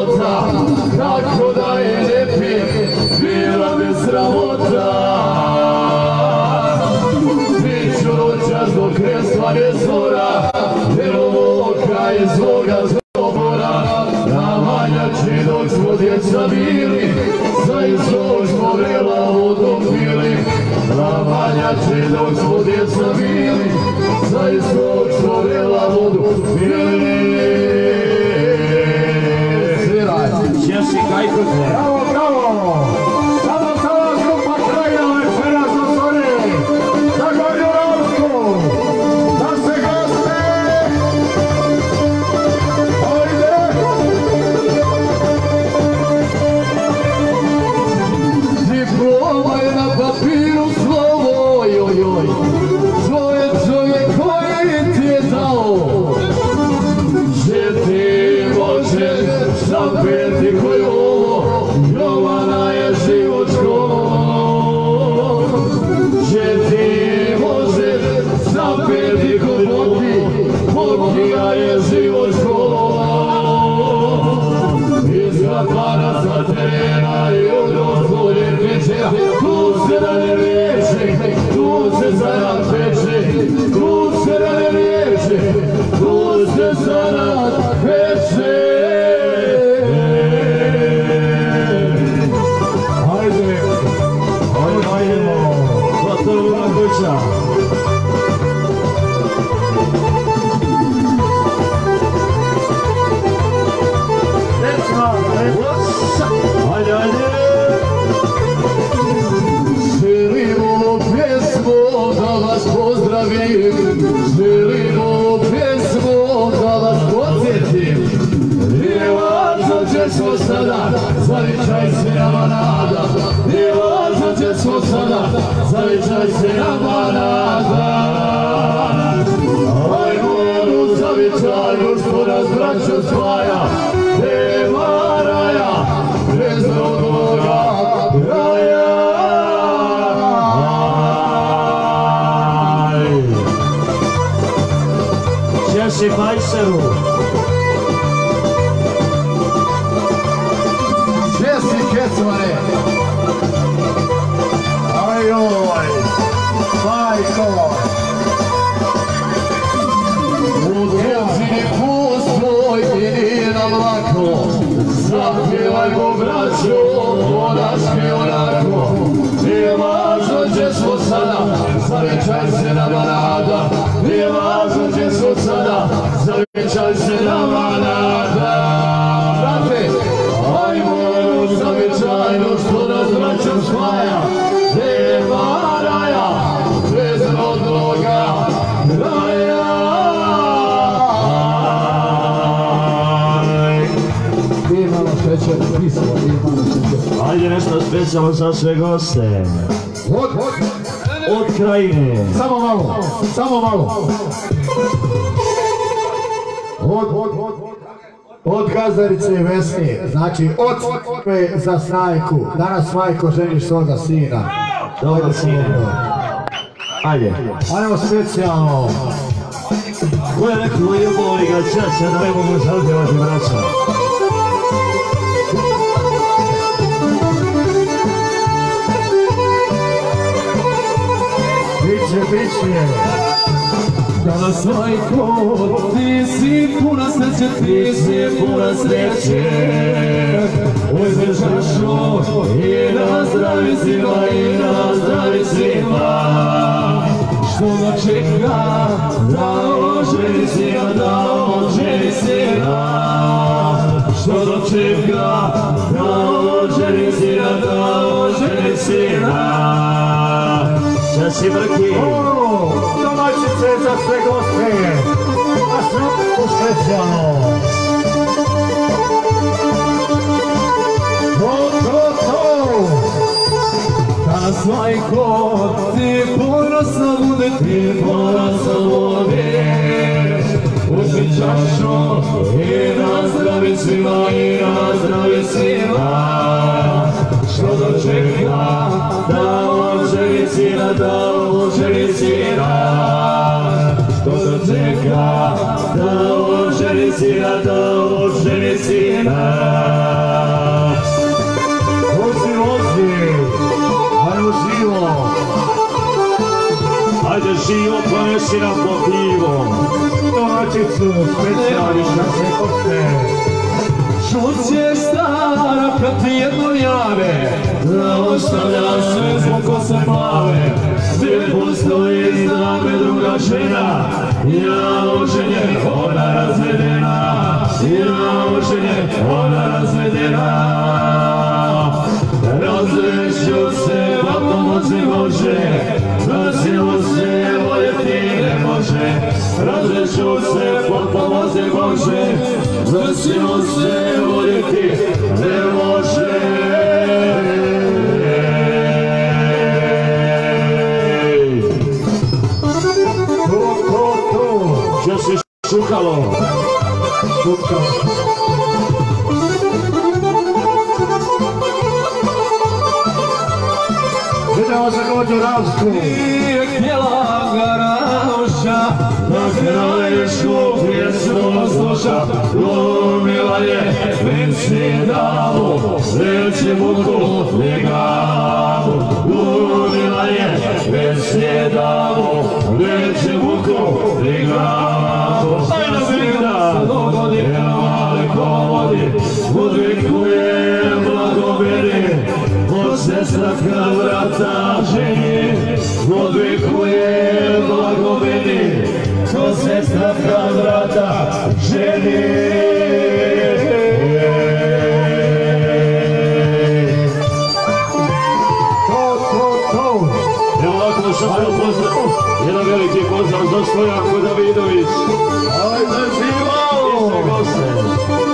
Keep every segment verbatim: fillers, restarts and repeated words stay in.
života, kako da je ne pijem, bila mi sramota. Biću noća zbog kresla nezora, evo oka iz svoga zobora. Na manjači dok smo djeca bili, za izvog smo vrela vodom pili. Na manjači dok smo djeca bili, za izvog smo vrela vodom pili. Češi Kajkoze. Bravo, bravo! Samo sada grupa Krajina večeras osvori za Gornjoravsku, da se goste! Ajde! Diploma je na papiru slovo, jojoj, svoje čovjek koji ti je dao. Že ti može zapeti koji ovo, Jovana je život školo. Že ti može zapeti koji Boki, Bokija je život školo. Iz Gapara sa terena i od gospodin večera, tu se da ne veče, tu se zarad peče, tu se da ne veče, tu se zarad peče. Ajde, ajde, ajdemo, gotovo na kuća. Ajde, ajde. Želimo pjesmu da vas pozdravim, želimo pjesmu da vas podsjetim. Nije važno gdje smo sada, zavičaj se nama nada. Nije važno gdje smo sada, zavičaj se nama nada. Ajmo onu zavičaj, gospoda s braćom spaja, nema raja, bez drugoga raja. Češi Majseru. Česi Kecmane. Ajoj, majko. U djecini pusto i nije nam lako. Zapjevajmo braćo, monaški onako. Nije važno gdje smo sada, zavičaj se nama nada. Nije važno gdje smo sada, zavičaj se nama nada. Brate, ajmo zavičajno što nas braćom spaja. Nema raja, bez rodnoga raja. Nije malo šećer, pismo, nije malo šećer. Ajde nešto specijalno za sve goste. Od, od. Od Krajine. Samo malo, samo malo. Od, od, od, od Gazdarice i Vesni, znači od za Snajku. Danas Majko ženiš svoga sina. Dobro sine. Ajde. Ajmo specijalno. Ko je neko ljubavni ga čaša da ne mogu zaljevati braća. Biće, biće. Danas Majko, ti si puna sreće, ti si puna sreće. Uzmeš našu i nazdravi svima, i nazdravi svima. Što ga čeka, da oženi sina, da oženi sina. Što ga čeka, da oženi sina, da oženi sina. Časi Brki. Domaćice za sve goste, a svatko specijalno. To, to, to. Danas Majko, ti ponosno bude, ti ponosno budeš. Uzmi čašu i nazdravi svima, i nazdravi svima. Što dočeka, da oženi sina, da oženi sina. Što dočeka, da oženi sina, da oženi sina. živo ponesi nam po pivom. Domaćicu, specijalni šase koste. Šuće stara kad ti jedno jave, da ostavlja sve zbog ko se plave. Gdje postoji zna me druga žena, ja oženjen, ona razvedena. Ja oženjen, ona razvedena. Razreću se, pa pomozi Bože, da silu se voljeti ne može. Razreću se, pa pomozi Bože, da silu se voljeti ne može. To, to, to, što si šukalo? Šukalo. Idemo za Gođu Ravsku. Nije htjela Garaša, na kraješku pjesmu sluša. Glumila je Vinci damu, reći muku i glavu. Glumila je Vinci damu, reći muku i glavu. Ajde svima se dogodi, daleko vodi, udvikuje blagobiri. Od sestra kad vrata ženi, odvikuje blagobiri. Od sestra kad vrata ženi. To, to, to. Evo ovako šapio pozdrav, jedan veliki pozdrav za Stojanku Davidović. Ajde svima! I sve goste.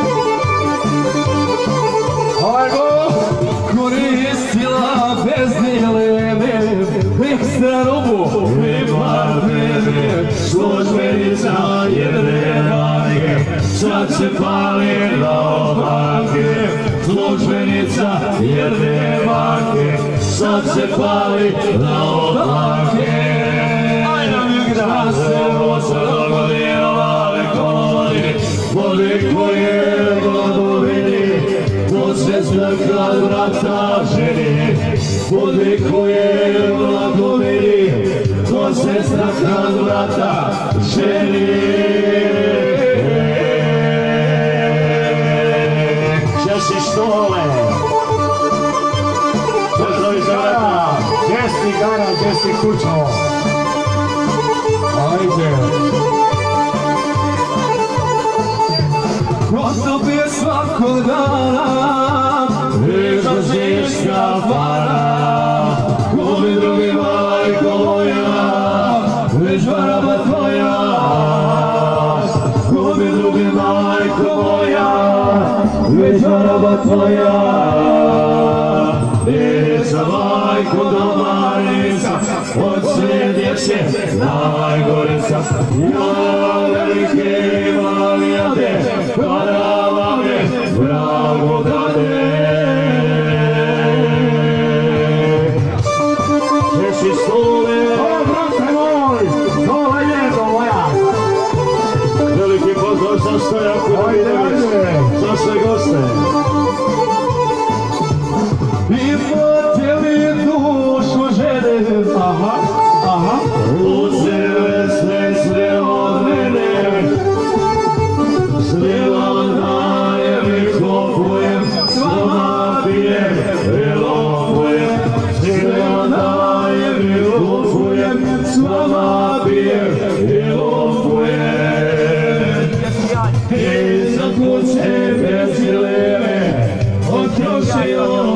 Ajmo! Koristila bez dileme, ekstra robu i parfeme. Službenica jedne banke, sad se pali na obanke. Službenica jedne banke, sad se pali na obanke. Ajde Migda se voca dogodila daleko vodi, odvikuje blagobiri. Od sestra kad vrata ženi, odvikuje blagobiri. Od sestra kad vrata ženi. Česi Štole. Pozdravi za vrata. Gdje si Gara, gdje si kućo? Ajde. Kod tobie svakog dana izlaziš s kafana. Ko mi drugi majko moja, već varaba tvoja. Ko mi drugi majko moja, već varaba tvoja. Nica majko domanica, od sve djece najgorica. Ja velike imam jade, kada vam je drago dade. Česi Štole. O, brate moj, to je jedno moja. Veliki pozdrav za Stojanku Davidović. Za sve goste. I potjeli dušu žene, aha, aha. Uzele sve sve od mene, sve vam dajem i kopujem, s vama pijem i lopujem. Sve vam dajem i kopujem, s vama pijem i lopujem. I za kuće bez dileme, otrošio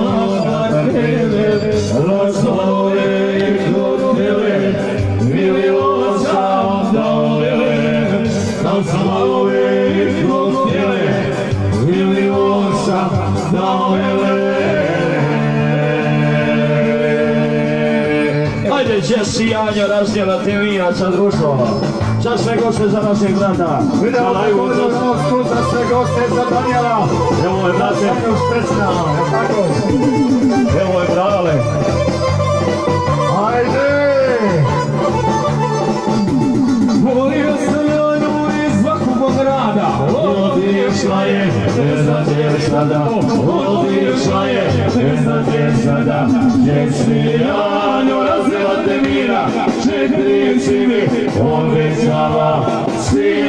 razlove i hotele, milion sam dolele. Razlove i hotele, milion sam dolele. Ajde, Jesse i Anja, razdjelate vina sa društvom. Za sve goste za našeg brata. Idemo na Gođu Ravsku za sve goste za Danijela. Evo je, brate. Specijalno, je tako? Evo je, brale. Ajde! Volio sam Janju iz svakog grada. Otišla je, ne znam gdje je sada. Otišla je, ne znam gdje je sada. Gdje si Janju, razdelate mira. četiri si mi obećala sina.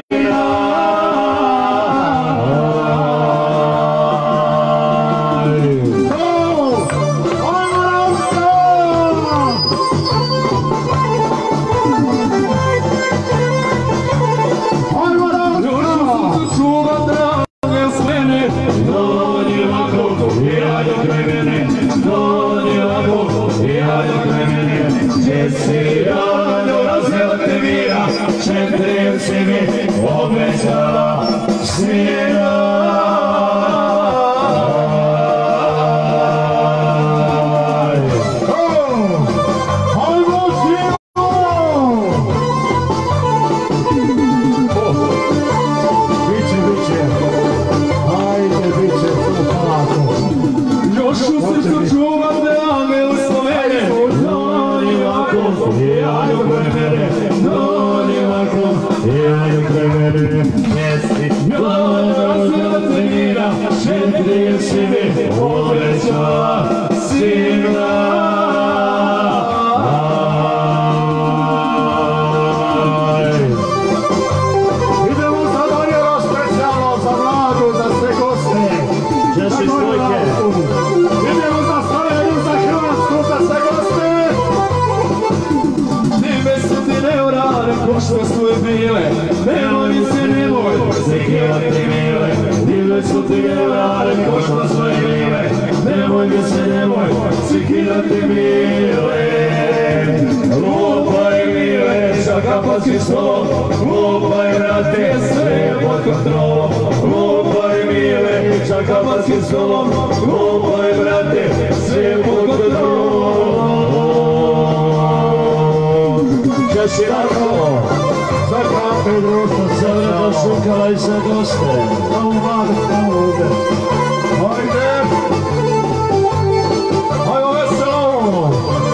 Četiri si mi obećala sina. Četiri si mi obećala sina. Idemo za Donjero specijalno, za Vladu, za sve goste. Češi stojke. Idemo za Sloveniju, za Hrvatsku, za sve goste. Time su ti neurane ko što su i bile, nemoj mi se nemoj sekirati mile. Time su ti neurane ko što su i bile, nemoj mi se nemoj sekirati mile. Lupaj mile, čaka pod stolom, lupaj vrate, sve je pod kontrolom. Lupaj mile, čaka pod stolom, lupaj vrate, sve je pod kontrolom. Češi Rako, Za kafe društvo, za vrata šukala i za goste. tamo Vlada, tamo ovdje. Hajde! Hajmo veselo!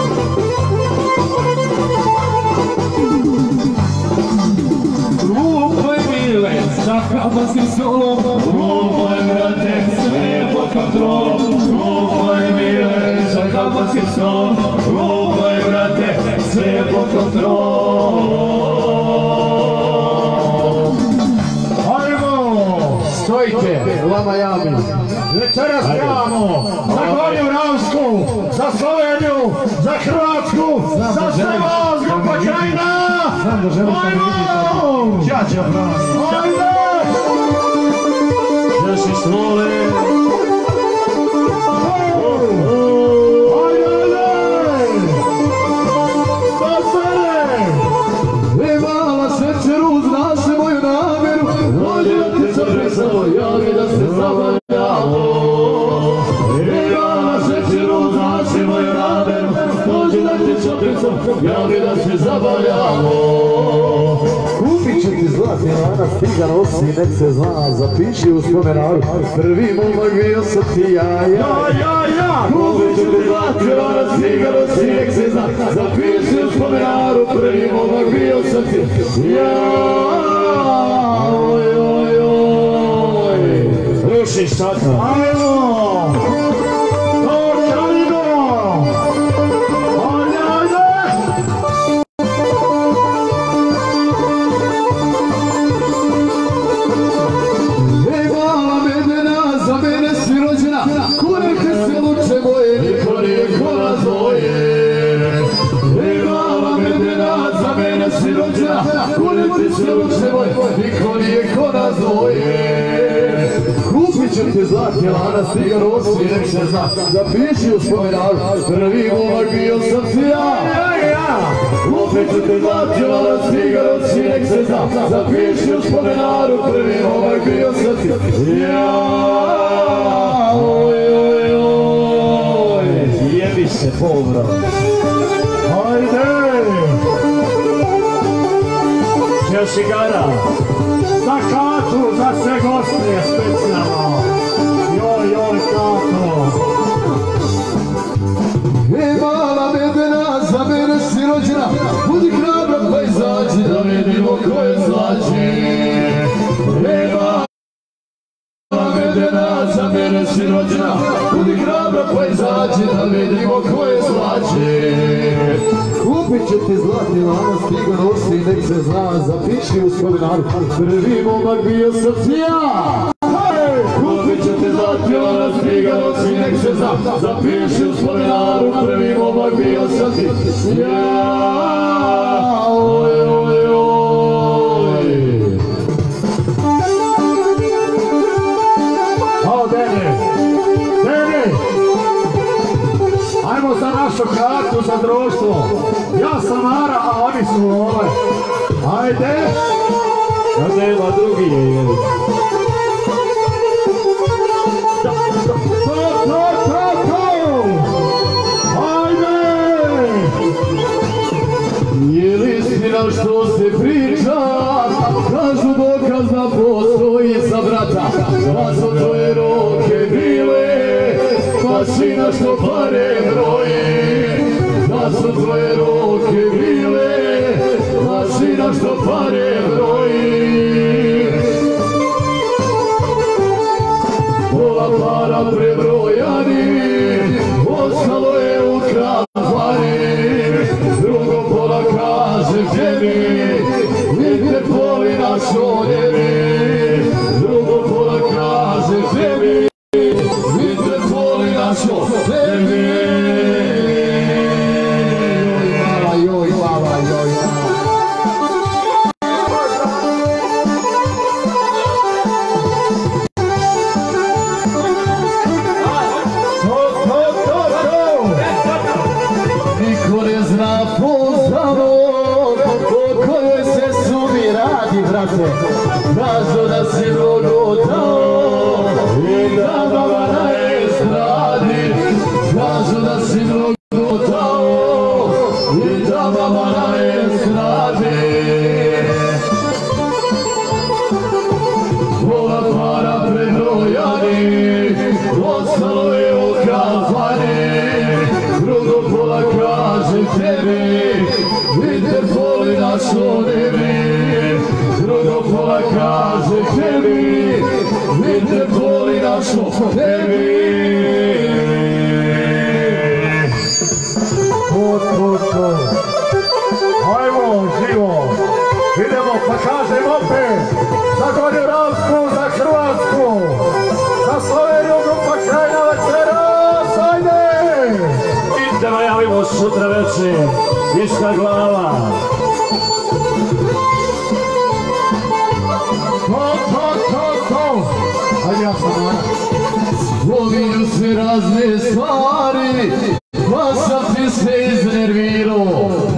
Lupaj mile, za kapanskim stolom, lupaj vrate, sve je pod kontrolom. Lupaj mile, za kapanskim stolom, lupaj vrate, sve je pod kontrolom. Stojite, Lama Jami. Večeras pjevamo za Gornju Ravsku, za Sloveniju, za Hrvatsku, za sve vas, grupa Krajina! Ajmo! Čača pravi. Ajde! Češi Slole. Ajde, ajde! Za sebe! Vi mala sečeru, zna se moju namjeru, dođi da ti se presamo, javi da se zabavljamo. Vi mala sečeru, zna se moju namjeru, dođi da ti se presamo, javi da se zabavljamo. Kupit će ti zlatni lanac, ti ga nosi, nek se zna, zapiši u spomenaru, prvi momak bio sam ti ja, ja, ja, ja. Kupit ću ti zlatni lanac, ti ga nosi, nek se zna, zapiši u spomenaru, prvi momak bio sam ti ja, oj, oj, oj. Rušiš čaka. Ajmo! Očajmo! Ajde, ajde! Ej, mala medena, za mene si rođena, kureke se luče moje, niko nije ko nas dvoje. Ej, mala medena, za mene si rođena, kureke se luče moje, niko nije ko nas dvoje. Kupit ću ti zlatni lanac, ti ga nosi, nek se zna, zapiši u spomenaru, prvi momak bio sam ti ja. Kupit ću ti zlatni lanac, ti ga nosi, nek se zna, zapiši u spomenaru, prvi momak bio sam ti ja. Oj, oj, oj. Jebi se, povra. Hajde! Češi Gara. Za Katu, za sve goste specijalno. Joj, joj, Kato. E, mala medena, za mene si rođena, budi hrabra pa izađi da vidimo ko je slađi. E, mala medena, za mene si rođena, budi hrabra dobro proizađe, da vidimo ko je slađe. Kupit će ti zlatni lanac, ti ga nosi i nek se zna, zapiši u spomenaru. Prvi momak bio sam ti ja. Kupit će ti zlatni lanac, ti ga nosi i nek se zna, zapiši u spomenaru. Prvi momak bio sam ti ja. Oj, oj, oj. O, Dene, Dene, ajmo za našu kartu, za društvo. Ja sam Mara, a oni su ove. Ajde. Ja nema drugi je, jel? To, to, to, to, to. Ajde. Je li istina što se priča, kažu dokaz da postoji za brata, da su tvoje ruke bile mašina što pare broji, da su tvoje ruke bile mašina što pare broji. Pola para prebrojani, ostalo je u kafani, drugo pola kaže tebi, vidite poli na šoljevi, drugo pola kaže tebi, vidite poli na šoljevi. Joj, baba, joj, baba. Niko ne zna poznano o kojoj se sumi radi, brate. Kažu da si mnogo dao i da baba na estradi. Kažu da si mnogo dao i da baba na estradi. Pola para prebrojani, ostalo je u kafani, drugo pola kaže tebi, vidite poli na šoljevi, drugo pola kaže tebi, vidite poli na šoljevi. To, to, to. Ajmo, živo. Idemo, pa kažem opet. Za Gorjuravsku, za Hrvatsku, za Sloveniju, grupa Krajina večeras, ajde! I da najavimo sutra večer, Viška glava. To, to, to, to! Ajde, ja sam Mara. Spominju se razne stvari, pa sam ti se iznervirao.